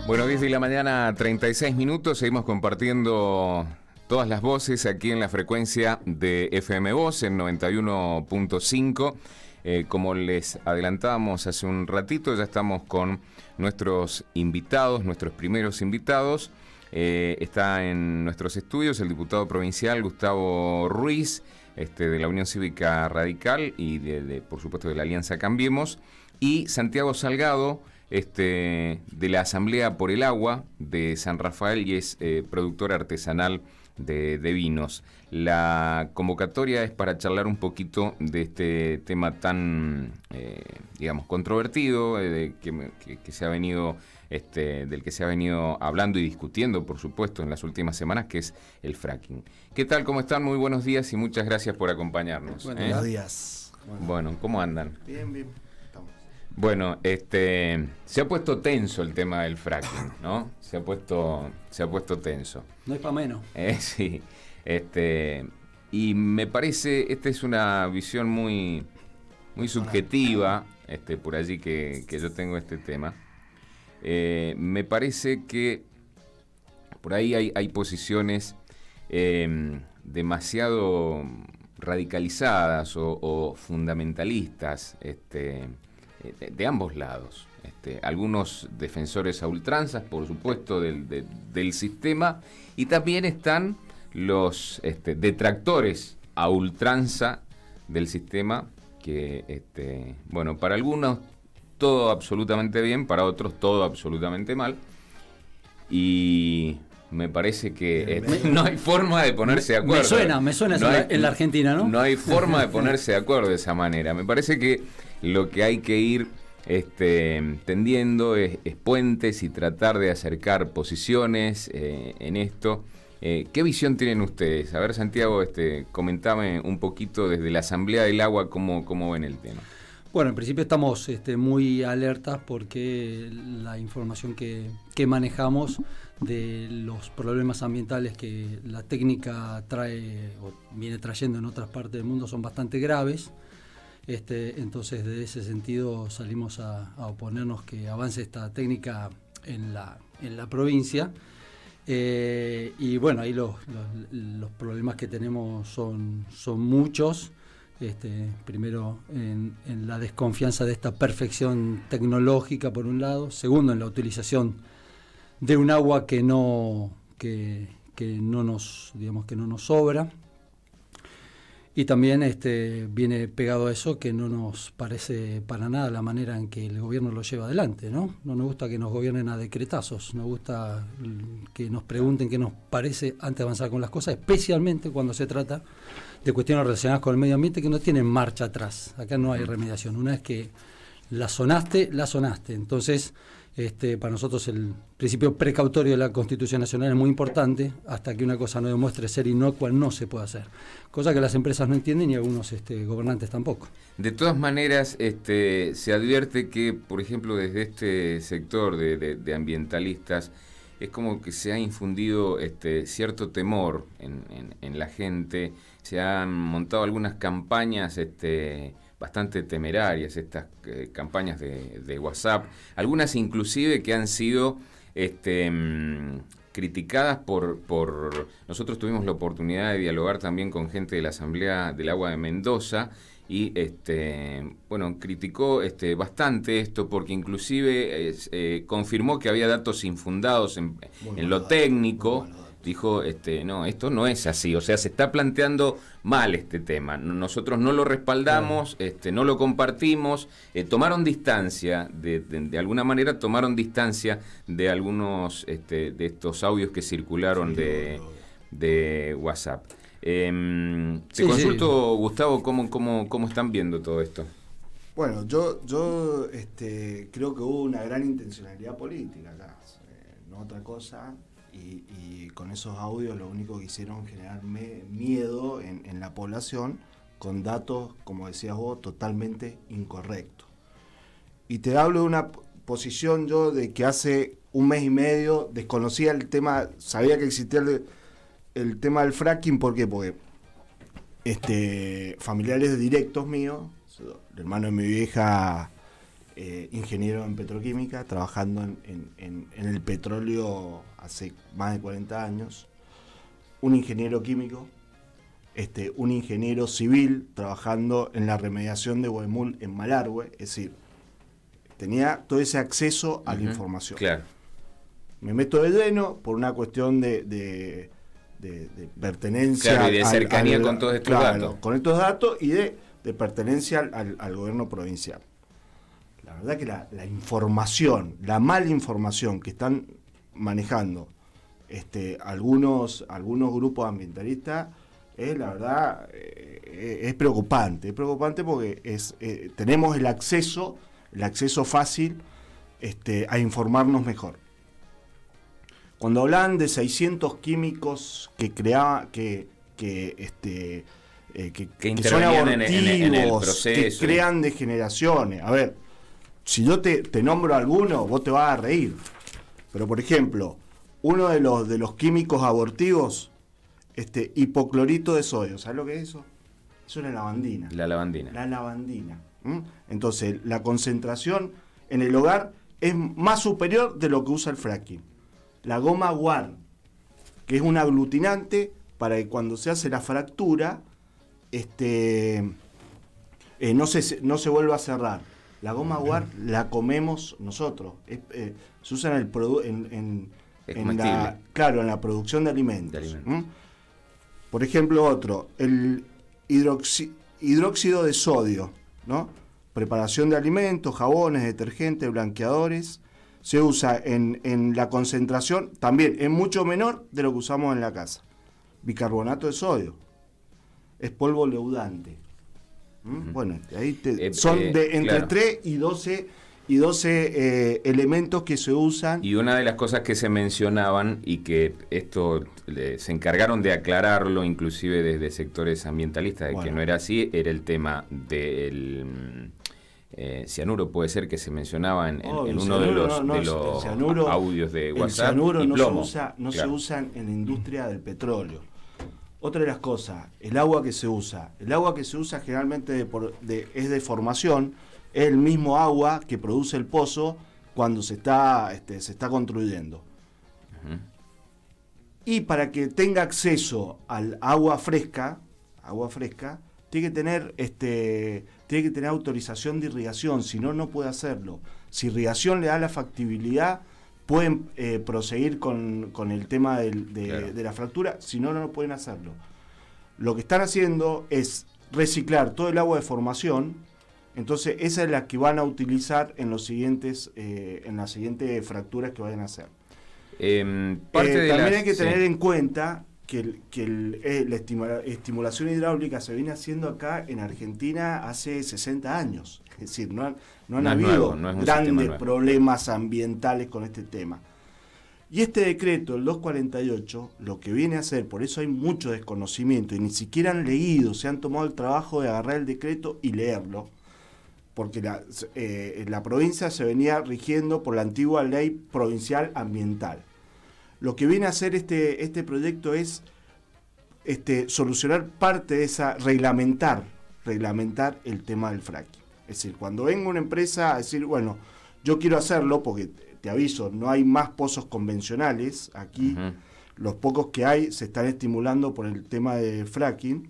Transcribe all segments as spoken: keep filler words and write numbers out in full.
Bueno, diez de la mañana, treinta y seis minutos, seguimos compartiendo todas las voces aquí en la frecuencia de F M Voz en noventa y uno punto cinco. Eh, como les adelantábamos hace un ratito, ya estamos con nuestros invitados, nuestros primeros invitados. Eh, está en nuestros estudios el diputado provincial Gustavo Ruiz, este, de la Unión Cívica Radical y, de, de, por supuesto, de la Alianza Cambiemos, y Santiago Salgado, este, de la Asamblea por el Agua de San Rafael, y es eh, productor artesanal de, de vinos. La convocatoria es para charlar un poquito de este tema tan, eh, digamos, controvertido, eh, de, que, que, que se ha venido, este, del que se ha venido hablando y discutiendo, por supuesto, en las últimas semanas, que es el fracking. ¿Qué tal? ¿Cómo están? Muy buenos días y muchas gracias por acompañarnos. Buenos ¿eh? días. Bueno. bueno, ¿cómo andan? Bien, bien. Estamos. Bueno, este, se ha puesto tenso el tema del fracking, ¿no? Se ha puesto, se ha puesto tenso. No es para menos. Eh, sí, este, y me parece, esta es una visión muy, muy subjetiva, este, por allí que, que yo tengo este tema. Eh, me parece que por ahí hay, hay posiciones eh, demasiado radicalizadas o, o fundamentalistas, este, de, de ambos lados. Este, algunos defensores a ultranzas, por supuesto, del, de, del sistema, y también están los este, detractores a ultranza del sistema, que, este, bueno, para algunos todo absolutamente bien, para otros todo absolutamente mal, y me parece que este, no hay forma de ponerse de acuerdo. Me suena, me suena no hay, en la Argentina, ¿no? No hay forma de ponerse de acuerdo de esa manera. Me parece que lo que hay que ir este, tendiendo es, es puentes y tratar de acercar posiciones eh, en esto. Eh, ¿Qué visión tienen ustedes? A ver, Santiago, este, comentame un poquito desde la Asamblea del Agua cómo, cómo ven el tema. Bueno, en principio estamos este, muy alertas porque la información que, que manejamos de los problemas ambientales que la técnica trae o viene trayendo en otras partes del mundo son bastante graves. Este, entonces, de ese sentido salimos a, a oponernos que avance esta técnica en la, en la provincia. Eh, y bueno, ahí los, los, los problemas que tenemos son, son muchos. Este, primero en, en la desconfianza de esta perfección tecnológica por un lado, segundo en la utilización de un agua que no que, que no nos digamos que no nos sobra, y también este, viene pegado a eso que no nos parece para nada la manera en que el gobierno lo lleva adelante, ¿no? No nos gusta que nos gobiernen a decretazos, nos gusta que nos pregunten qué nos parece antes de avanzar con las cosas, especialmente cuando se trata de cuestiones relacionadas con el medio ambiente que no tienen marcha atrás. Acá no hay remediación. Una vez que la sonaste, la sonaste. Entonces, este, para nosotros el principio precautorio de la Constitución Nacional es muy importante. Hasta que una cosa no demuestre ser inocua, no se puede hacer. Cosa que las empresas no entienden y algunos este, gobernantes tampoco. De todas maneras, este, se advierte que, por ejemplo, desde este sector de, de, de ambientalistas, es como que se ha infundido este, cierto temor en, en, en la gente. Se han montado algunas campañas este, bastante temerarias, estas eh, campañas de, de WhatsApp, algunas inclusive que han sido este, mmm, criticadas por, por... Nosotros tuvimos la oportunidad de dialogar también con gente de la Asamblea del Agua de Mendoza, y este bueno criticó este bastante esto porque inclusive eh, eh, confirmó que había datos infundados en, en lo técnico. Dijo, este no, esto no es así, o sea, se está planteando mal este tema, nosotros no lo respaldamos, este no lo compartimos. Eh, tomaron distancia, de, de, de alguna manera tomaron distancia de algunos este, de estos audios que circularon de, de WhatsApp. Eh, te sí, consulto, sí. Gustavo, ¿cómo, cómo, ¿cómo están viendo todo esto? Bueno, yo, yo este, creo que hubo una gran intencionalidad política acá, eh, no otra cosa, y, y con esos audios lo único que hicieron generar me, miedo en, en la población, con datos, como decías vos, totalmente incorrectos. Y te hablo de una posición yo de que hace un mes y medio desconocía el tema, sabía que existía el... el tema del fracking. ¿Por qué? Porque este, familiares directos míos, el hermano de mi vieja eh, ingeniero en petroquímica, trabajando en, en, en, en el petróleo hace más de cuarenta años, un ingeniero químico, este, un ingeniero civil trabajando en la remediación de Huemul en Malargüe, es decir, tenía todo ese acceso a uh-huh, la información. Claro. Me meto de lleno por una cuestión de, de, de, de pertenencia. Claro, y de cercanía al, al, con todos estos claro, datos. Con estos datos y de, de pertenencia al, al, al gobierno provincial. La verdad que la, la información, la mala información que están manejando este, algunos, algunos grupos ambientalistas, es la verdad, eh, es preocupante. Es preocupante porque es, eh, tenemos el acceso, el acceso fácil este, a informarnos mejor. Cuando hablan de seiscientos químicos que creaba, que, que, este, eh, que, que, que son abortivos, en, en, en el proceso, que crean degeneraciones. A ver, si yo te, te nombro alguno, vos te vas a reír. Pero, por ejemplo, uno de los, de los químicos abortivos, este, hipoclorito de sodio. ¿Sabes lo que es eso? Eso es la lavandina. La lavandina. La lavandina. ¿Mm? Entonces, la concentración en el hogar es más superior de lo que usa el fracking. La goma guar, que es un aglutinante para que cuando se hace la fractura este, eh, no, se, no se vuelva a cerrar. La goma guar la comemos nosotros. Es, eh, se usa en el produ en, en, en la, claro, en la producción de alimentos. De alimentos. ¿Mm? Por ejemplo, otro, el hidroxi, hidróxido de sodio, ¿no? Preparación de alimentos, jabones, detergentes, blanqueadores. Se usa en, en la concentración, también es mucho menor de lo que usamos en la casa. Bicarbonato de sodio. Es polvo leudante. ¿Mm? Uh-huh. Bueno, ahí te, eh, son eh, de entre claro. tres y doce, y doce eh, elementos que se usan. Y una de las cosas que se mencionaban y que esto eh, se encargaron de aclararlo, inclusive desde sectores ambientalistas, de bueno. que no era así, era el tema del... Eh, cianuro puede ser que se mencionaba en, en, oh, en uno de los, no, no, de los cianuro, audios de WhatsApp. El cianuro y no, plomo. se usa, no claro. se usa en la industria del petróleo. Otra de las cosas, el agua que se usa. El agua que se usa generalmente de por, de, es de formación, es el mismo agua que produce el pozo cuando se está, este, se está construyendo. Uh-huh. Y para que tenga acceso al agua fresca, agua fresca, tiene que tener este tiene que tener autorización de irrigación, si no, no puede hacerlo. Si irrigación le da la factibilidad, pueden eh, proseguir con, con el tema del, de, claro. de la fractura, si no, no pueden hacerlo. Lo que están haciendo es reciclar todo el agua de formación, entonces esa es la que van a utilizar en los siguientes eh, en las siguientes fracturas que vayan a hacer. Eh, parte eh, de también las, hay que sí. tener en cuenta que, el, que el, eh, la estimula, estimulación hidráulica se viene haciendo acá en Argentina hace sesenta años. Es decir, no han, no han no habido nuevo, no grandes problemas ambientales con este tema. Y este decreto, el doscientos cuarenta y ocho, lo que viene a hacer, por eso hay mucho desconocimiento, y ni siquiera han leído, se han tomado el trabajo de agarrar el decreto y leerlo, porque la, eh, la provincia se venía rigiendo por la antigua ley provincial ambiental. Lo que viene a hacer este, este proyecto es este, solucionar parte de esa, reglamentar, reglamentar el tema del fracking. Es decir, cuando venga una empresa a decir, bueno, yo quiero hacerlo, porque te aviso, no hay más pozos convencionales, aquí uh-huh. los pocos que hay se están estimulando por el tema de fracking.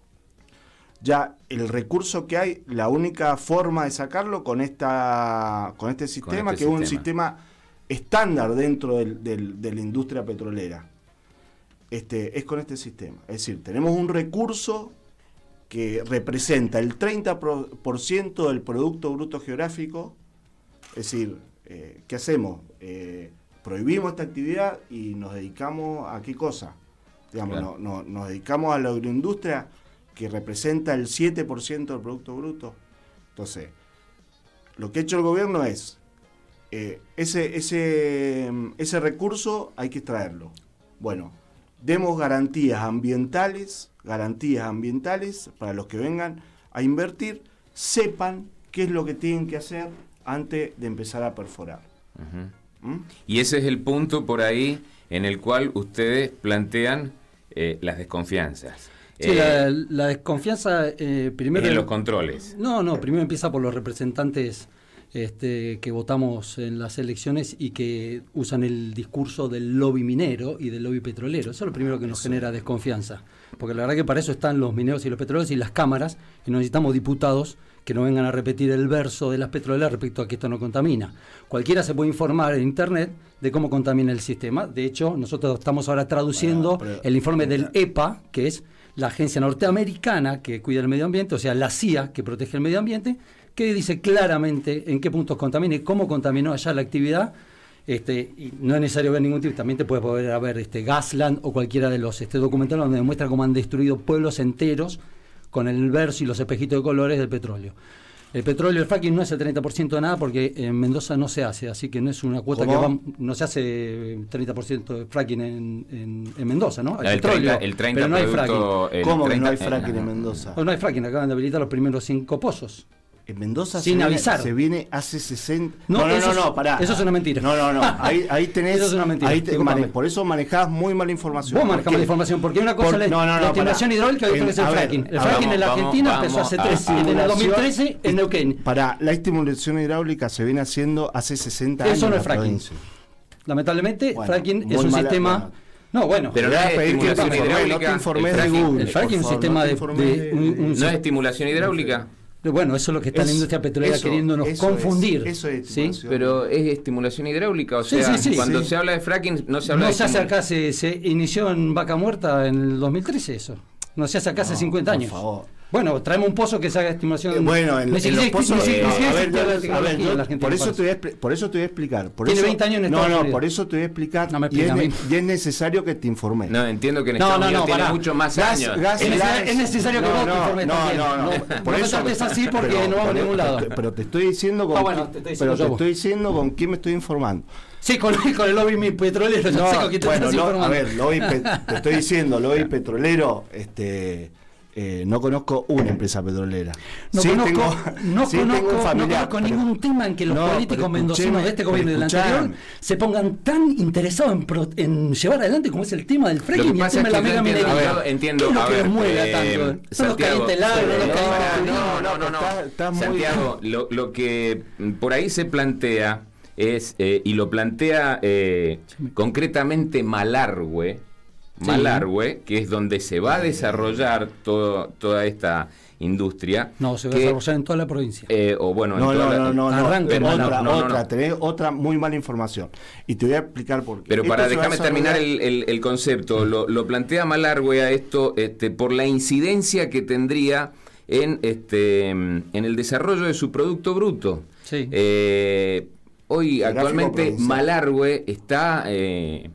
Ya el recurso que hay, la única forma de sacarlo con esta con este sistema, con este que sistema. es un sistema estándar dentro del, del, de la industria petrolera, este, es con este sistema. Es decir, tenemos un recurso que representa el treinta por ciento del Producto Bruto Geográfico. Es decir, eh, ¿qué hacemos? Eh, prohibimos esta actividad y nos dedicamos a qué cosa. Digamos, claro. no, no, nos dedicamos a la agroindustria, que representa el siete por ciento del Producto Bruto. Entonces, lo que ha hecho el gobierno es, eh, ese, ese, ese recurso hay que extraerlo. Bueno, demos garantías ambientales, garantías ambientales para los que vengan a invertir, sepan qué es lo que tienen que hacer antes de empezar a perforar. Uh-huh. ¿Mm? Y ese es el punto por ahí en el cual ustedes plantean eh, las desconfianzas. Sí, eh, la, la desconfianza eh, primero... En los controles. No, no, primero empieza por los representantes este, que votamos en las elecciones y que usan el discurso del lobby minero y del lobby petrolero. Eso es lo primero que nos eso. genera desconfianza. Porque la verdad que para eso están los mineros y los petroleros y las cámaras, y no necesitamos diputados que no vengan a repetir el verso de las petroleras respecto a que esto no contamina. Cualquiera se puede informar en internet de cómo contamina el sistema. De hecho, nosotros estamos ahora traduciendo bueno, pero, el informe del E P A, que es la agencia norteamericana que cuida el medio ambiente, o sea, la C I A que protege el medio ambiente, que dice claramente en qué puntos contamina y cómo contaminó allá la actividad. Este, y no es necesario ver ningún tipo, también te puede poder ver este, Gasland o cualquiera de los este, documentales donde demuestra cómo han destruido pueblos enteros con el verso y los espejitos de colores del petróleo. El petróleo, el fracking no es el treinta por ciento de nada porque en Mendoza no se hace, así que no es una cuota ¿Cómo? que va, no se hace treinta por ciento de fracking en, en, en Mendoza, ¿no? Hay el petróleo, treinta, el treinta pero no hay fracking. ¿Cómo treinta, que no hay fracking en Mendoza? No, no hay fracking, acaban de habilitar los primeros cinco pozos. En Mendoza sin se avisar. Viene, se viene hace sesenta... No, no, no, no, no, no, pará. Eso es una mentira. No, no, no. Ahí, ahí tenés... Eso es una mentira. Ahí te, mane, por eso manejás muy mala información. Vos manejás mala información, porque una cosa por, es no, no, no, la estimulación hidráulica y otra es el fracking. Ver, el fracking vamos, en la Argentina vamos, empezó hace tres, a, en el dos mil trece en Neuquén. Para la estimulación hidráulica se viene haciendo hace sesenta años. Eso no es fracking. Lamentablemente, bueno, fracking es un mala, sistema... Bueno. No, bueno, pero no es estimulación hidráulica. No te informés de Google. El fracking es un sistema de... ¿No es estimulación hidráulica? Bueno, eso es lo que está es, la industria petrolera eso, queriéndonos eso confundir. Es, eso es ¿sí? Pero es estimulación hidráulica, o sea, sí, sí, sí, cuando sí. se habla de fracking no se habla no de... No se hace acá, se, se inició en Vaca Muerta en el dos mil trece eso. No se hace acá no, hace cincuenta años. Por favor. Bueno, traemos un pozo que se haga estimulación. Eh, bueno, en, en los pozos... Eh, a ver, a ver, yo, por, eso te voy a, por eso te voy a explicar. Por Tiene eso, veinte años en Estados No, no, Unidos. por eso te voy a explicar. No me y, es, a mí. y es necesario que te informes. No, entiendo que en no, Estados no, Unidos no, tiene para. mucho más gas, años. Gas, es, gas, es necesario que no, vos no, te informes no, también. No, no, no. Por no eso me así porque pero, no vamos a ningún lado. Pero te estoy diciendo con... Ah, bueno, te estoy diciendo pero te estoy diciendo con quién me estoy informando. Sí, con, con el lobby petrolero. No, sé con quién te bueno, estás lo, a ver, lobby pe, te estoy diciendo, lobby petrolero, este... Eh, no conozco una empresa petrolera. No sí, conozco, tengo, no sí conozco, tengo familiar, no conozco pero, ningún tema en que los no, políticos mendocinos de este gobierno y del anterior se pongan tan interesados en, pro, en llevar adelante como es el tema del fracking y el tema de la mega minería. A ver, entiendo. ¿Qué es lo a que ver, los mueve eh, tanto? Santiago, los calientes largos, sí, los no, calientes no, no, no, no. Está, está Santiago, muy... lo, lo que por ahí se plantea es, eh, y lo plantea eh, concretamente Malargüe, Malargüe, sí. que es donde se va a desarrollar todo, toda esta industria. No, se va que, a desarrollar en toda la provincia. Eh, o bueno, no, en toda no, la, no, no, arranque, no, otra, otra, no, no, otra, no. tenés otra muy mala información. Y te voy a explicar por qué. Pero esto para déjame terminar el, el, el concepto, sí. lo, lo plantea Malargüe a esto este, por la incidencia que tendría en este en el desarrollo de su producto bruto. Sí. Eh, hoy el actualmente Malargüe está eh,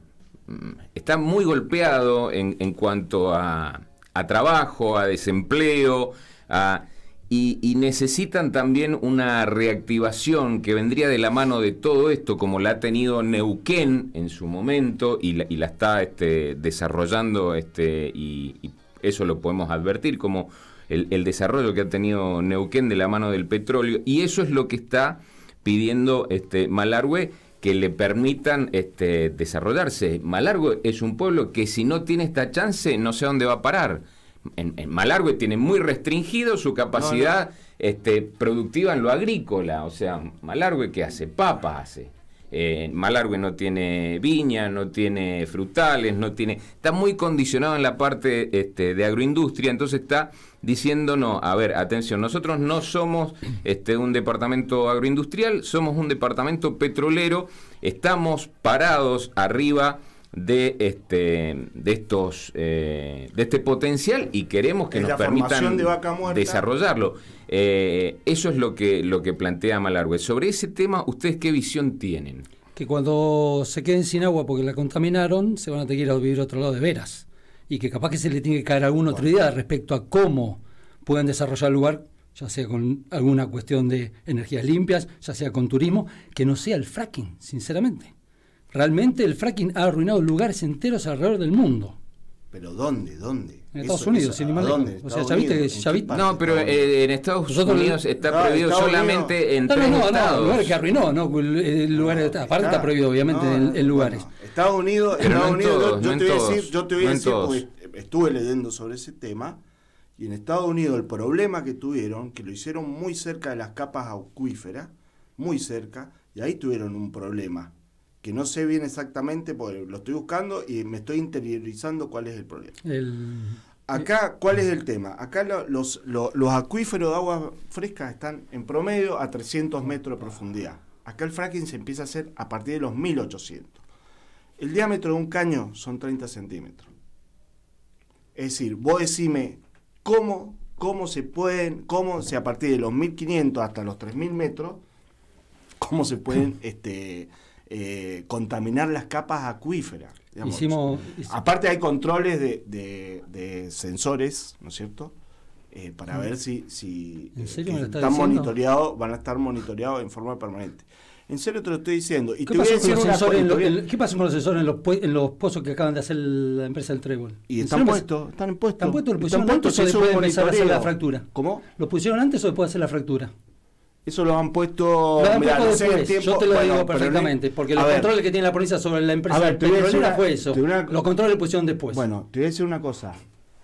está muy golpeado en, en cuanto a, a trabajo, a desempleo, a, y, y necesitan también una reactivación que vendría de la mano de todo esto, como la ha tenido Neuquén en su momento y la, y la está este, desarrollando, este, y, y eso lo podemos advertir como el, el desarrollo que ha tenido Neuquén de la mano del petróleo, y eso es lo que está pidiendo este, Malargüe, que le permitan este, desarrollarse. Malargüe es un pueblo que si no tiene esta chance no sé a dónde va a parar. En, en Malargüe tiene muy restringido su capacidad no, no. Este, productiva en lo agrícola. O sea, Malargüe ¿qué hace? Papa hace. Eh, Malargüe no tiene viña, no tiene frutales, no tiene, está muy condicionado en la parte este, de agroindustria, entonces está diciendo no, a ver, atención, nosotros no somos este, un departamento agroindustrial, somos un departamento petrolero, estamos parados arriba de este de estos eh, de este potencial y queremos que es nos permitan de vaca muerta. desarrollarlo. Eh, eso es lo que lo que plantea Malargüe. Sobre ese tema, ¿ustedes qué visión tienen? Que cuando se queden sin agua porque la contaminaron, se van a tener que ir a vivir a otro lado de veras. Y que capaz que se le tiene que caer alguna otra idea respecto a cómo pueden desarrollar el lugar, ya sea con alguna cuestión de energías limpias, ya sea con turismo, que no sea el fracking, sinceramente. Realmente el fracking ha arruinado lugares enteros alrededor del mundo. ¿Pero dónde? ¿Dónde? En Estados eso, Unidos, eso, sin ir más lejos. O sea, ¿ya viste? ¿Ya viste? No, pero eh, en Estados Nosotros Unidos está no, prohibido Estados solamente Unidos. en no, tres no, no, estados. No, lugares que arruinó, ¿no? Lugares, no, aparte no, está prohibido, obviamente, no, en, en lugares. No, no. Estados Unidos, pero Estados no Unidos todos, yo, yo, no te voy todos, a decir, yo te voy a no decir, porque estuve leyendo sobre ese tema, y en Estados Unidos el problema que tuvieron, que lo hicieron muy cerca de las capas acuíferas, muy cerca, y ahí tuvieron un problema, que no sé bien exactamente, porque lo estoy buscando y me estoy interiorizando cuál es el problema. El... Acá, ¿cuál es el tema? Acá lo, los, lo, los acuíferos de agua fresca están en promedio a trescientos metros de profundidad. Acá el fracking se empieza a hacer a partir de los mil ochocientos. El diámetro de un caño son treinta centímetros. Es decir, vos decime cómo, cómo se pueden, cómo se a partir de los mil quinientos hasta los tres mil metros, cómo se pueden este, eh, contaminar las capas acuíferas. Digamos. Hicimos, Aparte hay controles de, de, de sensores, ¿no es cierto? Eh, para ver si, si ¿En serio eh, me lo estás están diciendo? monitoreados, van a estar monitoreados en forma permanente. En serio te lo estoy diciendo. Y ¿Qué, te voy a pasó decir con los una sensores en lo- cosa. en- ¿Qué pasó con los sensores en los, pue- en los pozos que acaban de hacer la empresa del Trébol? Y ¿En están serio me- puestos, están puestos. ¿Están puestos? ¿Lo Están pusieron puestos, antes o se hizo después de un empezar a hacer la monitoreo. fractura? ¿Cómo? ¿Lo pusieron antes o después de hacer la fractura? Eso lo han puesto. Lo han mirá, puesto no sé el después, tiempo. yo te lo Bueno, digo pero perfectamente, no- porque a los ver, controles que tiene la provincia sobre la empresa A ver, te voy a decir petrolera una- fue eso. te voy a- Los controles lo pusieron después. Bueno, te voy a decir una cosa.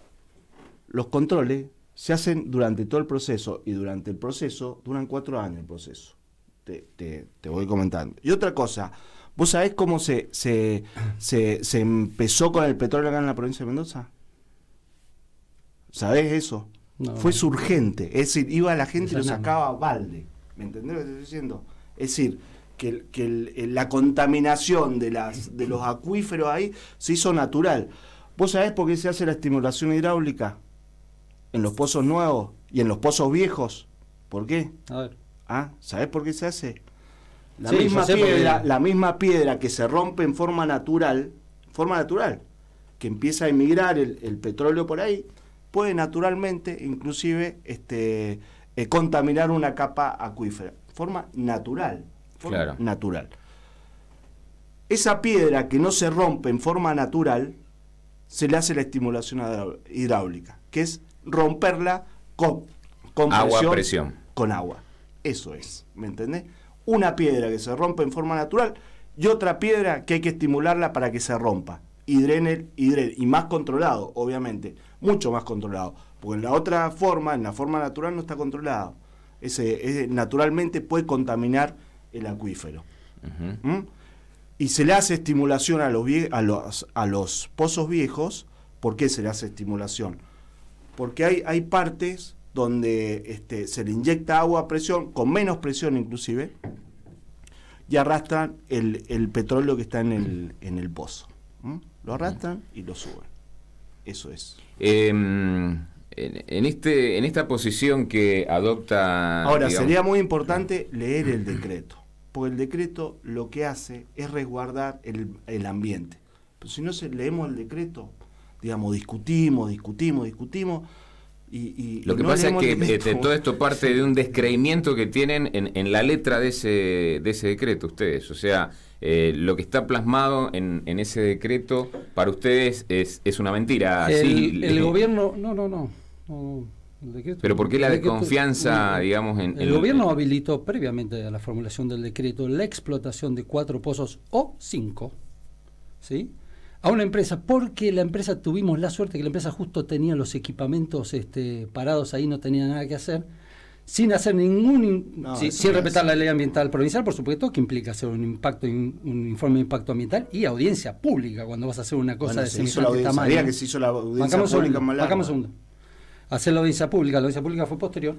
Los controles se hacen durante todo el proceso y durante el proceso duran cuatro años el proceso. Te, te, te voy comentando. Y otra cosa, ¿vos sabés cómo se, se, se, se empezó con el petróleo acá en la provincia de Mendoza? ¿Sabés eso? No. Fue surgente. Es decir, iba la gente y lo Esa no. sacaba a balde. ¿Me entendés lo que estoy diciendo? Es decir, que, el- que el- el- la contaminación de, las, de los acuíferos ahí se hizo natural. ¿Vos sabés por qué se hace la estimulación hidráulica en los pozos nuevos y en los pozos viejos? ¿Por qué? A ver. ¿Ah? ¿Sabés por qué se hace? La, Sí, misma yo sé porque- piedra, la misma piedra que se rompe en forma natural, forma natural, que empieza a emigrar el, el petróleo por ahí, puede naturalmente, inclusive, este, eh, contaminar una capa acuífera. Forma natural. Forma Claro. natural. Esa piedra que no se rompe en forma natural, se le hace la estimulación hidrá- hidráulica, que es romperla con, con Agua, presión, presión. con agua. Eso es, ¿me entendés? Una piedra que se rompe en forma natural y otra piedra que hay que estimularla para que se rompa. Y drene, y drene, y más controlado, obviamente, mucho más controlado. Porque en la otra forma, en la forma natural no está controlado. Ese, ese naturalmente puede contaminar el acuífero. Ujú. ¿Mm? Y se le hace estimulación a los, vie- a los, a los pozos viejos. ¿Por qué se le hace estimulación? Porque hay, hay partes donde este, se le inyecta agua a presión, con menos presión inclusive, y arrastran el, el petróleo que está en el, en el pozo. ¿Mm? Lo arrastran y lo suben. Eso es. Eh, en, en este, en esta posición que adopta... Ahora, digamos- sería muy importante leer el decreto, porque el decreto lo que hace es resguardar el, el ambiente. Pero si no se, leemos el decreto, digamos, discutimos, discutimos, discutimos, y... y Lo y que no pasa es leemos que el decreto. este, todo esto parte de un descreimiento que tienen en, en la letra de ese, de ese decreto ustedes. O sea, eh, lo que está plasmado en, en ese decreto para ustedes es, es una mentira. El, así, el le- gobierno, no, no, no. no, el decreto- Pero ¿por qué la el decreto- desconfianza, digamos, en... El en- gobierno habilitó previamente a la formulación del decreto la explotación de cuatro pozos o cinco, ¿sí? A una empresa, porque la empresa, tuvimos la suerte que la empresa justo tenía los equipamientos este, parados ahí, no tenía nada que hacer, sin hacer ningún, in- No, sí, eso sin no respetar es. la ley ambiental provincial, por supuesto, que implica hacer un impacto, in- un informe de impacto ambiental y audiencia pública cuando vas a hacer una cosa Bueno, de se hizo la semejante audiencia, tamaño. sabía que se hizo la audiencia Bancamos un pública segundo, en Malargüe. bancamos un segundo. Hacer la audiencia pública, la audiencia pública fue posterior.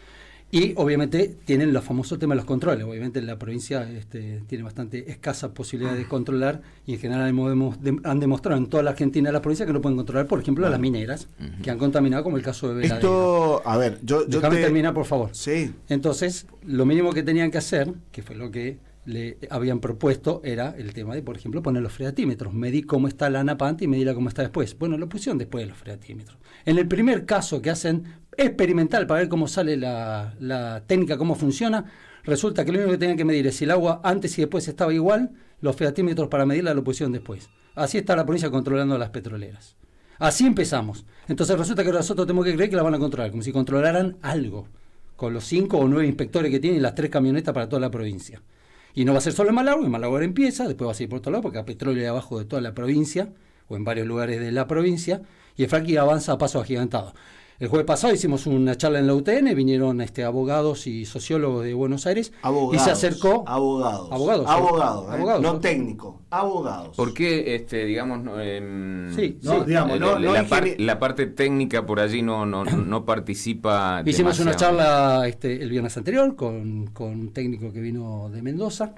Y obviamente tienen los famosos temas de los controles. Obviamente la provincia este, tiene bastante escasa posibilidad de controlar y en general hemos de- han demostrado en toda la Argentina la provincia que no pueden controlar, por ejemplo, a las mineras que han contaminado, como el caso de Veladero. Esto, a ver, yo, yo Déjame te... terminar, por favor. Sí, Entonces, lo mínimo que tenían que hacer, que fue lo que le habían propuesto, era el tema de, por ejemplo, poner los freatímetros. Medí cómo está la napa antes y medirla cómo está después. Bueno, lo pusieron después de los freatímetros. En el primer caso que hacen experimental para ver cómo sale la, la técnica, cómo funciona, resulta que lo único que tenían que medir es si el agua antes y después estaba igual, los freatímetros para medirla lo pusieron después. Así está la provincia controlando las petroleras. Así empezamos. Entonces resulta que nosotros tenemos que creer que la van a controlar, como si controlaran algo, con los cinco o nueve inspectores que tienen y las tres camionetas para toda la provincia. Y no va a ser solo en Malargüe, en Malargüe ahora empieza, después va a seguir por otro lado, porque hay petróleo ahí abajo de toda la provincia, o en varios lugares de la provincia, y el fracking avanza a paso agigantado. El jueves pasado hicimos una charla en la U T N, vinieron este, abogados y sociólogos de Buenos Aires abogados, y se acercó... Abogados. Abogados. Abogados, ¿eh? abogados No técnicos, abogados. ¿Por qué, este, digamos, no, eh, sí, no, sí, digamos, la, no, no la, par, ingenie- la parte técnica por allí no, no, no participa? Hicimos demasiado. una charla este, el viernes anterior con, con un técnico que vino de Mendoza.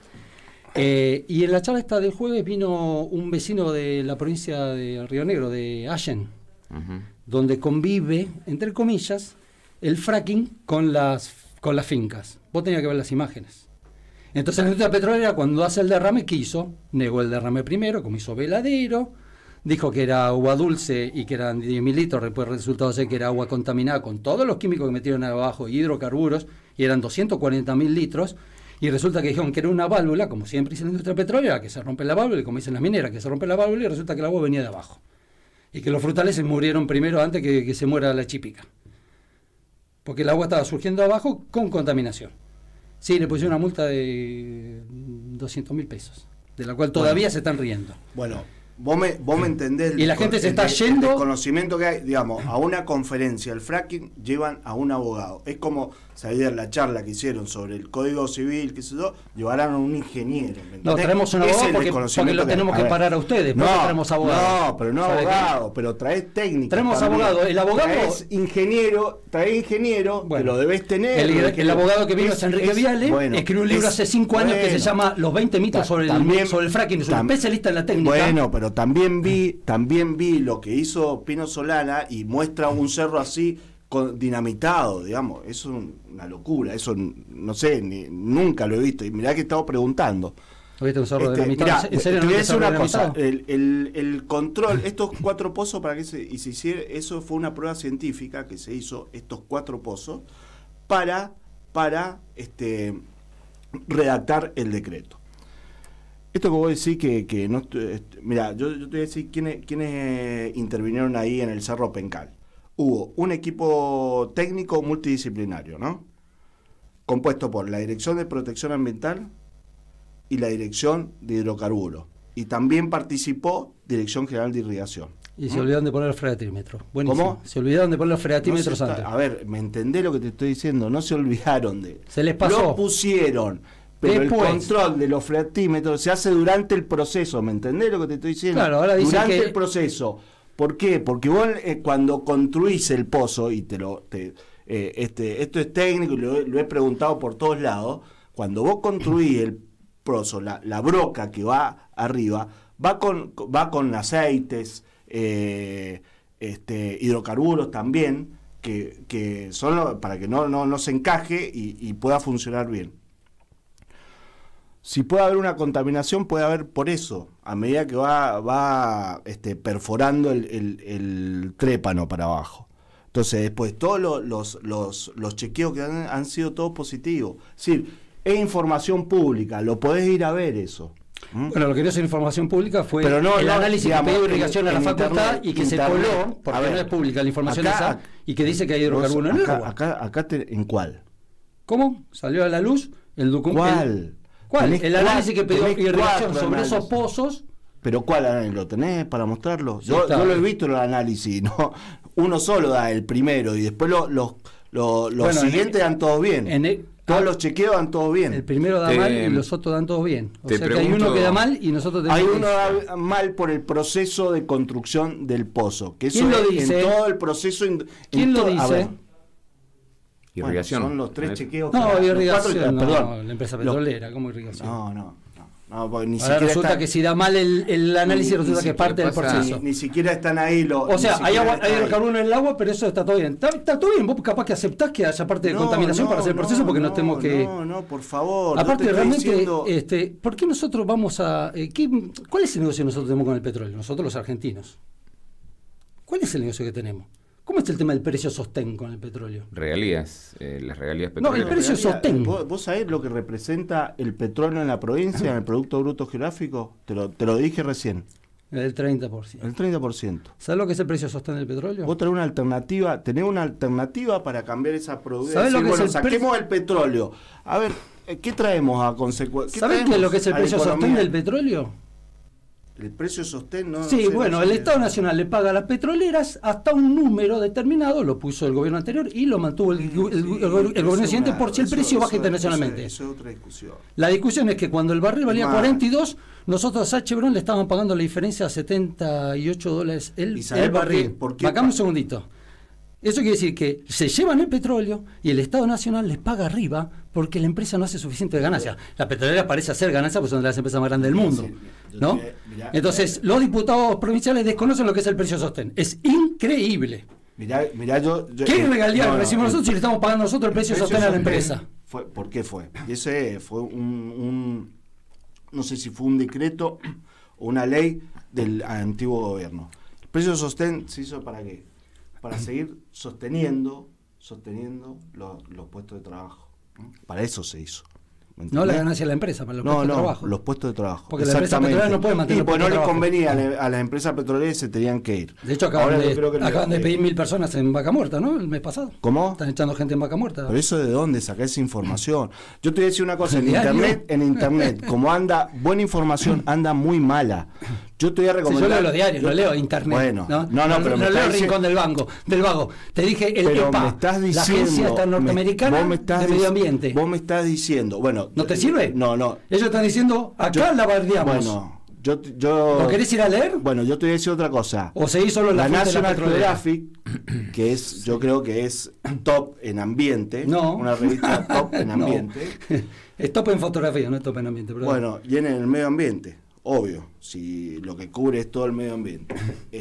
Eh, y en la charla esta del jueves vino un vecino de la provincia de Río Negro, de Allen, Uh-huh. donde convive, entre comillas, el fracking con las, con las fincas. Vos tenías que ver las imágenes. Entonces la industria petrolera, cuando hace el derrame, ¿qué hizo? Negó el derrame primero, como hizo Veladero, dijo que era agua dulce y que eran diez mil litros, después resultó ser que era agua contaminada con todos los químicos que metieron abajo, hidrocarburos, y eran doscientos cuarenta mil litros, y resulta que dijeron que era una válvula, como siempre dice la industria petrolera, que se rompe la válvula, y como dicen las mineras, que se rompe la válvula, y resulta que el agua venía de abajo. Y que los frutales se murieron primero antes que, que se muera la chípica. Porque el agua estaba surgiendo abajo con contaminación. Sí, le pusieron una multa de doscientos mil pesos, de la cual todavía bueno, se están riendo. Bueno, vos me, vos me entendés. Y la gente se está yendo. El conocimiento que hay, digamos, a una conferencia, el fracking, llevan a un abogado. Es como salir la charla que hicieron sobre el Código Civil, qué sé yo, llevarán a un ingeniero. No, traemos un abogado porque, porque lo tenemos que, que parar a ustedes. No, traemos abogado. No, pero no abogado, qué? Pero traes técnico. Traemos también. abogado. El abogado. Traes ingeniero, traes ingeniero, bueno, que lo debes tener. El, el, el abogado que vino es Enrique es, Viale, bueno, escribió un libro es, hace cinco años bueno, que se llama Los veinte mitos sobre, también, el, sobre el fracking. Es un especialista en la técnica. Bueno, pero también vi, también vi lo que hizo Pino Solana y muestra un cerro así con, dinamitado, digamos. Es un, una locura. Eso no sé, ni, nunca lo he visto. Y mirá que he estado preguntando. ¿Viste un cerro este, dinamitado? Mirá, ¿En serio te no voy a decir una cosa. El, el, el, el control, estos cuatro pozos, para que se, y se hiciera, eso fue una prueba científica que se hizo, estos cuatro pozos, para, para este, redactar el decreto. Esto que vos decís que, que no... Mira, yo, yo te voy a decir quiénes, quiénes intervinieron ahí en el Cerro Pencal. Hubo un equipo técnico multidisciplinario, ¿no? Compuesto por la Dirección de Protección Ambiental y la Dirección de Hidrocarburos. Y también participó Dirección General de Irrigación. Y se ¿Mm? olvidaron de poner el freatímetro. Buenísimo. ¿Cómo? Se olvidaron de poner los freatímetros no antes. A ver, ¿me entendés lo que te estoy diciendo? No se olvidaron de... Se les pasó. Lo pusieron... Pero Después, el control de los freatímetros se hace durante el proceso, ¿me entendés lo que te estoy diciendo? Claro, ahora dicen durante que... el proceso. ¿Por qué? Porque vos eh, cuando construís el pozo, y te lo te, eh, este, esto es técnico y lo, lo he preguntado por todos lados, cuando vos construís el pozo, la, la broca que va arriba, va con, va con aceites, eh, este, hidrocarburos también, que, que son lo, para que no, no, no se encaje y, y pueda funcionar bien. Si puede haber una contaminación, puede haber por eso, a medida que va, va este, perforando el, el, el trépano para abajo. Entonces, después, todos los, los, los, los chequeos que han, han sido todos positivos. Es decir, es información pública, lo podés ir a ver eso. ¿Mm? Bueno, lo que dio esa información pública fue Pero no, el no, análisis digamos, que pidió irrigación en, a la en facultad internet, y que internet, se coló, porque ver, no es pública la información acá, esa, y que dice que hay hidrocarburos en el agua. Acá, acá te, ¿en cuál? ¿Cómo? ¿Salió a la luz el documento? ¿Cuál? ¿Cuál? El análisis que pidió irrigación sobre análisis. esos pozos. ¿Pero cuál análisis? ¿Lo tenés para mostrarlo? Sí, yo, yo lo he visto en el análisis, ¿no? Uno solo da el primero y después los lo, lo, lo bueno, siguientes el, dan todos bien. En el, Todos ah, los chequeos dan todos bien. El primero da te, mal y los otros dan todos bien. O sea pregunto, que hay uno que da mal y nosotros tenemos hay uno que da mal por el proceso de construcción del pozo. Que eso ¿Quién lo es dice? En todo el proceso. En, ¿Quién en lo to, dice? Irrigación. Bueno, son los tres chequeos. No, que irrigación, cuatro, no, perdón. La empresa petrolera, ¿cómo irrigación? No, no. No, porque ni Ahora resulta está, que si da mal el, el análisis, ni, resulta ni que es parte del proceso. Ni, ni siquiera están ahí los. O sea, hay, agua, hay hidrocarburos en el agua, pero eso está todo bien. Está, está todo bien, vos capaz que aceptás que haya parte de no, contaminación no, para hacer el proceso, porque no, no tenemos que. No, no, por favor. Aparte, no realmente, diciendo... este, ¿por qué nosotros vamos a. Eh, ¿qué, ¿Cuál es el negocio que nosotros tenemos con el petróleo? Nosotros los argentinos. ¿Cuál es el negocio que tenemos? ¿Cómo es el tema del precio sostén con el petróleo? Regalías, eh, las regalías petroleras. No, el precio sostén. ¿Vos, ¿Vos sabés lo que representa el petróleo en la provincia, en el Producto Bruto Geográfico? Te lo, te lo dije recién. El treinta por ciento. El treinta por ciento. ¿Sabés lo que es el precio sostén del petróleo? Vos tenés una alternativa, tenés una alternativa para cambiar esa producción. ¿Sabés lo que bueno, es el saquemos el petróleo. A ver, ¿qué traemos a consecuencia? ¿Sabés qué es lo que es el precio sostén del petróleo? El precio sostén no... Sí, no sé, bueno, no el sé. Estado Nacional le paga a las petroleras hasta un número determinado, lo puso el gobierno anterior y lo mantuvo el, el, Sí, el, el, eso el es gobierno siguiente una- por si el eso- precio baja eso- internacionalmente. Eso, eso es otra discusión. La discusión es que cuando el barril valía Más. cuarenta y dos, nosotros a Chevron le estaban pagando la diferencia a setenta y ocho dólares el, ¿Y sabés el por qué? barril. ¿Por qué? Bajamos un segundito. Eso quiere decir que se llevan el petróleo y el Estado Nacional les paga arriba porque la empresa no hace suficiente ganancia. La petrolera parece hacer ganancia porque son de las empresas más grandes del mundo, Sí, yo ¿no? te- mirá, Entonces, mirá. los diputados provinciales desconocen lo que es el precio sostén. Es increíble. Mirá, mirá yo, yo- ¿Qué eh, regalías no, no, recibimos el- nosotros si le estamos pagando nosotros el precio precio sostén a la sostén empresa? Fue, ¿Por qué fue? Y ese fue un, un- no sé si fue un decreto o una ley del antiguo gobierno. El precio sostén se hizo para qué? Para seguir sosteniendo, sosteniendo los, los puestos de trabajo. ¿no? Para eso se hizo. ¿me No la entendés? ganancia de la empresa, para los No, puestos de no, trabajo. los puestos de trabajo. Porque la empresa Exactamente. petrolera no puede mantener Y los pues no puestos de les trabajo. convenía a, la- a las empresas petroleras, se tenían que ir. De hecho, acaban, Ahora yo de, creo que le- acaban de eh, pedir mil personas en Vaca Muerta, ¿no? El mes pasado. ¿Cómo? Están echando gente en Vaca Muerta. ¿Pero eso de dónde sacar esa información? Yo te voy a decir una cosa, en ¿El diario? internet, en internet, como anda buena información, anda muy mala. Yo te voy a Sí, recomendar... yo leo los diarios, yo- no leo internet. Bueno, no, no, no, pero me no estás leo diciendo- Rincón del Banco, del Vago. Te dije el pero EPA, me estás la diciendo... agencia esta me- norteamericana vos me estás de dic- medio ambiente. Vos me estás diciendo... Bueno, ¿No te sirve? No, no. Ellos están diciendo, acá Yo- la bardeamos. Bueno, yo... yo ¿Lo querés ir a leer? Bueno, yo te voy a decir otra cosa. ¿O seguís solo la, La fuente de la National petrolera? Geographic, que es, yo creo que es top en ambiente, No. una revista top en No. ambiente. Es top en fotografía, no es top en ambiente. Pero Bueno, y en el medio ambiente, obvio, si lo que cubre es todo el medio ambiente.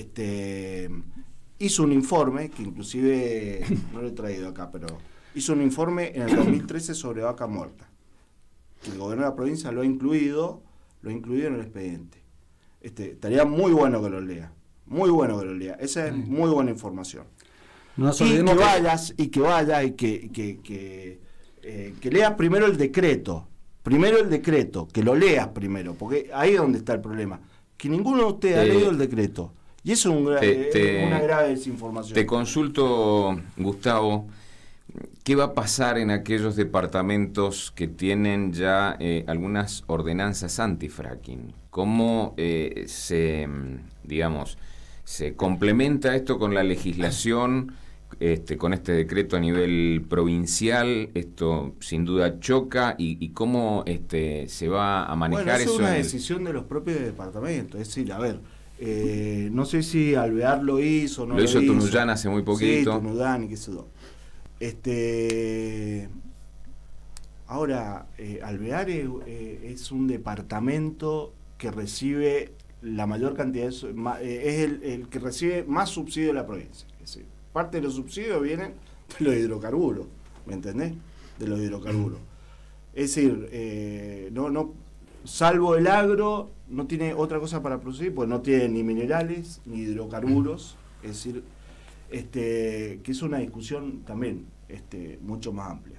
Este hizo un informe, que inclusive no lo he traído acá, pero hizo un informe en el dos mil trece sobre vaca muerta, que el gobierno de la provincia lo ha incluido, lo ha incluido en el expediente. Este, estaría muy bueno que lo lea, muy bueno que lo lea. Esa es muy buena información. no nos Y olvidemos que que- vayas, y que vayas, y que, que, que, eh, que leas primero el decreto. Primero el decreto, que lo leas primero, porque ahí es donde está el problema. Que ninguno de ustedes ha Eh, leído el decreto. Y eso es un gra- te- es te- una grave desinformación. Te consulto, Gustavo, ¿qué va a pasar en aquellos departamentos que tienen ya eh, algunas ordenanzas anti-fracking? ¿Cómo eh, se, mm, digamos, se complementa esto con la legislación, este, con este decreto a nivel provincial? Esto sin duda choca y, y cómo este, se va a manejar Bueno, eso eso. es una en el- decisión de los propios departamentos. Es decir, a ver, eh, no sé si Alvear lo hizo o no Lo lo, hizo Tunuyán hace muy poquito. Sí, Tunuyán y qué sé yo. Este, ahora, eh, Alvear es, eh, es un departamento que recibe la mayor cantidad de... su- ma- eh, es el, el que recibe más subsidio de la provincia. Es decir, parte de los subsidios vienen de los hidrocarburos, ¿me entendés? De los hidrocarburos. Es decir, eh, no, no, salvo el agro, no tiene otra cosa para producir, pues no tiene ni minerales ni hidrocarburos. Es decir, este, que es una discusión también este, mucho más amplia.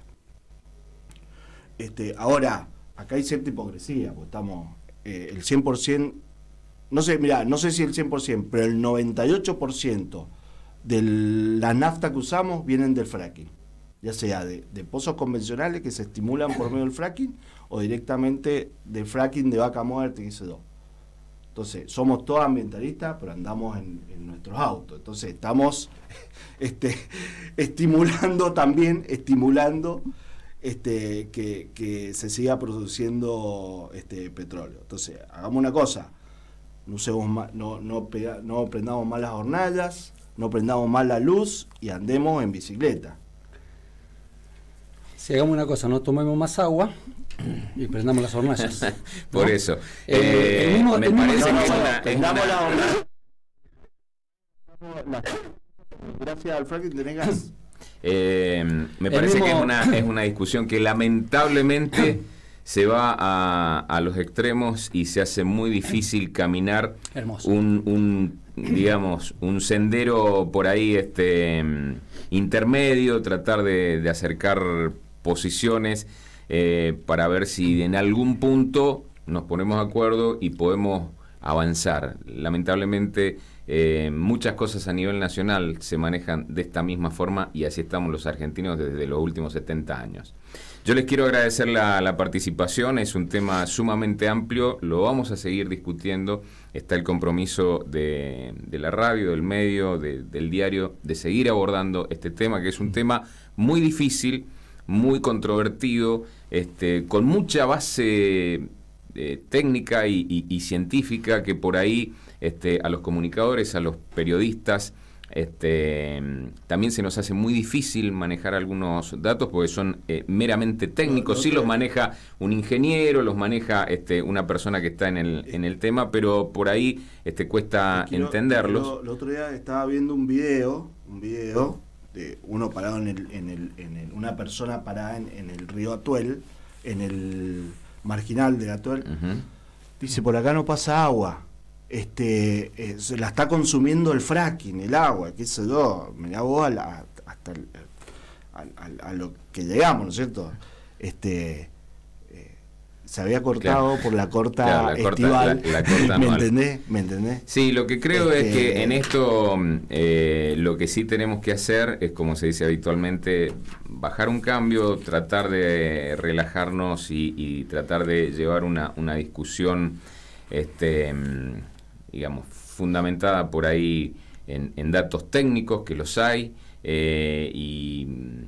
Este, ahora, acá hay cierta hipocresía, porque estamos eh, el cien por ciento, no sé, mirá, no sé si el cien por ciento, pero el noventa y ocho por ciento de la nafta que usamos vienen del fracking, ya sea de, de pozos convencionales que se estimulan por medio del fracking o directamente del fracking de vaca muerta y qué sé yo. Entonces, somos todos ambientalistas, pero andamos en, en nuestros autos. Entonces, estamos este, estimulando también, estimulando este, que, que se siga produciendo este, petróleo. Entonces, hagamos una cosa, no, usemos ma- no, no, pega- no prendamos más las hornallas, no prendamos más la luz y andemos en bicicleta. Si hagamos una cosa, no tomemos más agua y prendamos las hornallas. Por ¿no? eso. Eh, Eh, el mismo- me el mismo parece que diseño- es una- es Prendamos una- la hornalla. Gracias al fracking tenés gas. Eh, me El parece mismo- que es una, es una discusión que lamentablemente se va a, a los extremos y se hace muy difícil caminar Hermoso. un, un digamos un sendero por ahí este mm, intermedio, tratar de, de acercar posiciones eh, para ver si en algún punto nos ponemos de acuerdo y podemos avanzar. Lamentablemente eh, muchas cosas a nivel nacional se manejan de esta misma forma y así estamos los argentinos desde los últimos setenta años. Yo les quiero agradecer la, la participación, es un tema sumamente amplio, lo vamos a seguir discutiendo, está el compromiso de, de la radio, del medio, de, del diario, de seguir abordando este tema, que es un tema muy difícil, muy controvertido, este, con mucha base eh, técnica y, y, y científica que por ahí este, a los comunicadores, a los periodistas, Este, también se nos hace muy difícil manejar algunos datos porque son eh, meramente técnicos. Sí los maneja un ingeniero, los maneja este, una persona que está en el, en el tema, pero por ahí este, cuesta quiero, entenderlos. Quiero, el otro día estaba viendo un video, un video de uno parado en el, en el, en el una persona parada en, en el río Atuel, en el marginal de Atuel. Uh-huh. Dice, por acá no pasa agua. Este, eh, se la está consumiendo el fracking, el agua, qué sé yo, mirá vos a la, hasta el, a, a, a lo que llegamos, ¿no es cierto? Este, eh, se había cortado claro. por la corta claro, la estival, corta, la, la corta ¿me entendés? ¿Me entendés? Sí, lo que creo este, es que en esto eh, lo que sí tenemos que hacer es, como se dice habitualmente, bajar un cambio, tratar de relajarnos y, y tratar de llevar una, una discusión este digamos, fundamentada por ahí en, en datos técnicos, que los hay, eh, y,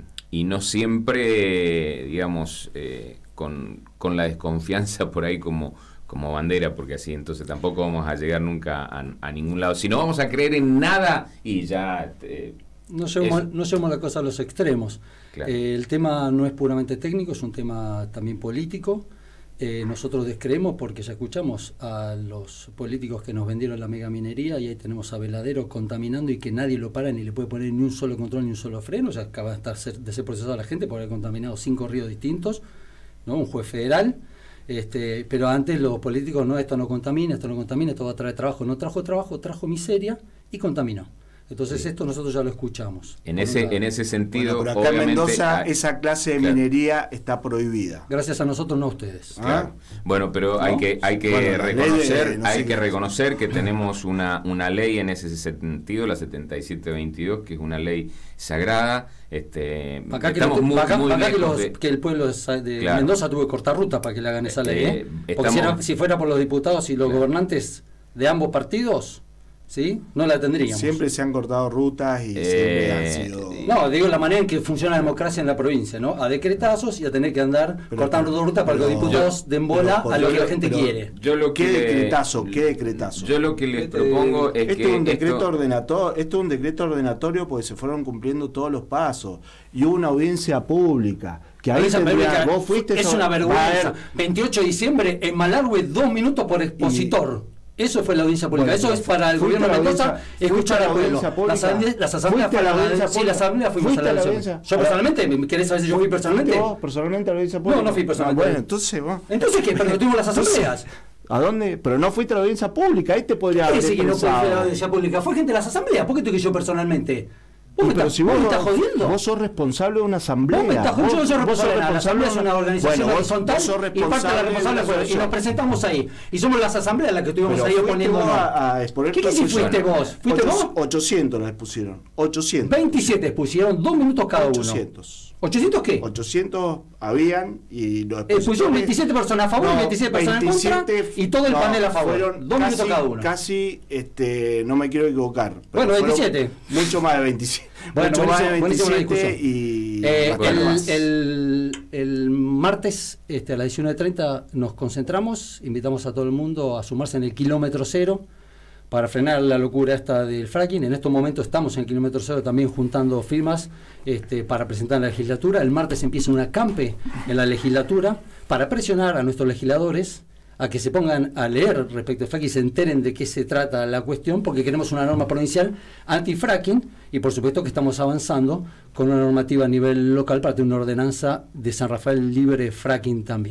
y no siempre, digamos, eh, con, con la desconfianza por ahí como, como bandera, porque así entonces tampoco vamos a llegar nunca a, a ningún lado. Si no vamos a creer en nada y ya... Eh, no llevamos, no llevamos la cosa a los extremos. Claro. Eh, el tema no es puramente técnico, es un tema también político. Eh, nosotros descreemos porque ya escuchamos a los políticos que nos vendieron la megaminería y ahí tenemos a Veladero contaminando y que nadie lo para ni le puede poner ni un solo control ni un solo freno. Ya acaba de, estar, de ser procesado la gente por haber contaminado cinco ríos distintos, ¿no? Un juez federal. Este, pero antes los políticos, no, esto no contamina, esto no contamina, esto va a traer trabajo. No trajo trabajo, trajo miseria y contaminó. Entonces sí. Esto nosotros ya lo escuchamos. En ese, en ese sentido, bueno, pero acá en Mendoza hay, esa clase de claro. minería está prohibida. Gracias a nosotros, no a ustedes. ¿Ah? Claro. Bueno, pero ¿no? hay que hay que bueno, reconocer, de, no hay que reconocer que tenemos una una ley en ese sentido, la setenta y siete veintidós, que es una ley sagrada. Este, acá estamos que, muy, acá, muy acá que, los, de, que el pueblo de claro. Mendoza tuvo que cortar ruta para que le hagan esa ley. Eh, ¿eh? Porque estamos, si, era, si fuera por los diputados y los claro. gobernantes de ambos partidos, ¿sí? No la tendríamos. Siempre se han cortado rutas y eh, siempre han sido... No, digo la manera en que funciona la democracia en la provincia, ¿no? A decretazos y a tener que andar pero, cortando pero, rutas para que los diputados den bola pero, a lo que la gente quiere. Yo lo que, ¿Qué decretazo? ¿Qué decretazo? Yo lo que les este, propongo es esto que... Es un decreto esto... ordenatorio, esto es un decreto ordenatorio porque se fueron cumpliendo todos los pasos. Y hubo una audiencia pública. Que ahí tendría, vos fuiste es una vergüenza. veintiocho de diciembre en Malargüe, dos minutos por expositor. Y, eso fue la audiencia pública. Bueno, eso es para el gobierno de Mendoza escuchar al pueblo. Las asambleas, las asambleas fueron la audiencia sí, la asamblea fuimos a la audiencia. Yo personalmente, ¿querés saber si yo fui personalmente? ¿Vos personalmente a la audiencia pública? No, no fui personalmente. Ah, bueno, entonces vos. Entonces qué, pero tuvimos las asambleas. ¿A dónde? Pero no fuiste a la audiencia pública, ahí te podría haber pensado. ¿Qué que no fue a la audiencia pública? Fue gente de las asambleas, ¿por qué tuve yo personalmente? ¿Vos me, pero está, si vos, vos me estás jodiendo? Vos sos responsable de una asamblea. Vos me estás jodiendo, yo soy responsable. La asamblea es una organización bueno, horizontal y parte de la responsable fue. Y nos presentamos ahí. Y somos las asambleas las que estuvimos pero ahí oponiendo. A, a exponer ¿Qué si fuiste vos? ¿Fuiste Ocho, vos? ochocientos las pusieron. ochocientos. veintisiete pusieron, dos minutos cada ochocientos. uno. ¿ochocientos qué? ochocientos habían y los eh, pusieron veintisiete personas a favor, no, veintisiete personas en contra y todo el no, panel a favor. Dos casi, minutos cada uno. Casi, este, no me quiero equivocar. Bueno, veintisiete. Mucho más de veintisiete. Bueno, mucho más de veintisiete y... Eh, el, el, el martes este, a las diecinueve treinta nos concentramos, invitamos a todo el mundo a sumarse en el kilómetro cero para frenar la locura esta del fracking. En estos momentos estamos en el kilómetro cero también juntando firmas este, para presentar en la legislatura. El martes empieza una campe en la legislatura para presionar a nuestros legisladores a que se pongan a leer respecto al fracking y se enteren de qué se trata la cuestión, porque queremos una norma provincial anti-fracking y por supuesto que estamos avanzando con una normativa a nivel local para tener una ordenanza de San Rafael libre fracking también.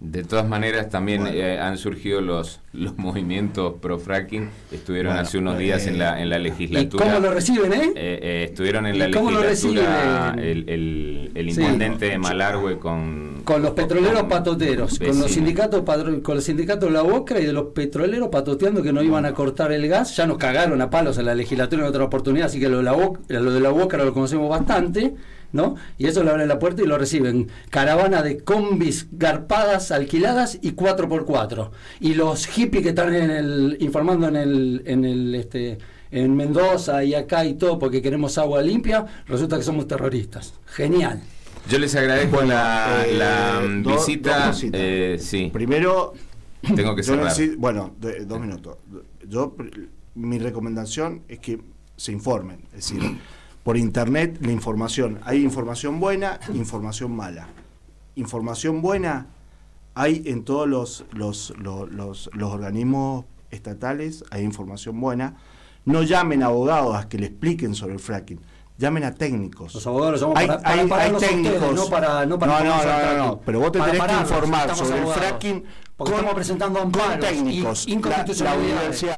De todas maneras, también bueno. eh, han surgido los, los movimientos pro-fracking. Estuvieron bueno, hace unos días eh, en, la, en la legislatura. ¿Y cómo lo reciben, eh? eh, eh estuvieron en la legislatura el, el, el intendente sí. de Malargüe con... Con los petroleros con patoteros, vecinos. con los sindicatos con los sindicatos de la Boca y de los petroleros patoteando que no iban a cortar el gas. Ya nos cagaron a palos en la legislatura en otra oportunidad, así que lo de la Boca, lo de la Boca lo conocemos bastante, ¿no? Y eso le abren la puerta y lo reciben. Caravana de combis garpadas, alquiladas y cuatro por cuatro. Y los hippies que están en el, informando en el, en el este, en Mendoza y acá y todo porque queremos agua limpia, resulta que somos terroristas. Genial. Yo les agradezco bueno, la, eh, la do, visita. Eh, sí. Primero, tengo que cerrar. Necesito, bueno, de, dos minutos. Yo, mi recomendación es que se informen. Es decir, por internet la información, hay información buena, información mala. Información buena hay en todos los, los, los, los, los organismos estatales, hay información buena. No llamen a abogados a que le expliquen sobre el fracking, llamen a técnicos. Los abogados los hay, para, para, hay, para hay técnicos. Ustedes, no para no para no, no, no, no, no, pero vos te para tenés pararlos, que informar sobre abogados, el fracking con, estamos presentando con técnicos. Y, la, la universidad,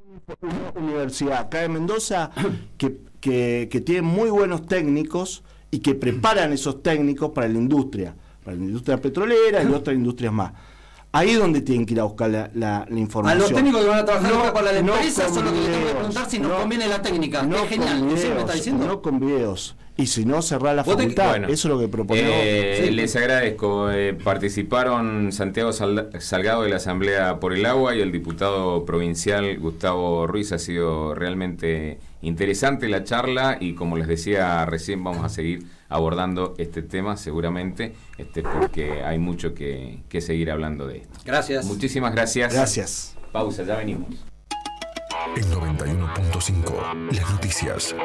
una universidad acá de Mendoza que, que, que tiene muy buenos técnicos y que preparan esos técnicos para la industria, para la industria petrolera y otras industrias más. Ahí es donde tienen que ir a buscar la, la, la información. A los técnicos que van a trabajar no, con la no empresa son los que videos, tengo que preguntar si nos no, conviene la técnica. No es genial, videos, ¿sí me está diciendo? No con videos. Y si no, cerrar la facultad. Bueno, eso es lo que proponemos. Eh, sí. Les agradezco. Eh, participaron Santiago Salgado de la Asamblea por el Agua y el diputado provincial Gustavo Ruiz. Ha sido realmente interesante la charla y como les decía recién vamos a seguir abordando este tema seguramente este porque hay mucho que, que seguir hablando de esto. Gracias. Muchísimas gracias. Gracias. Pausa, ya venimos. En noventa y uno punto cinco, las noticias.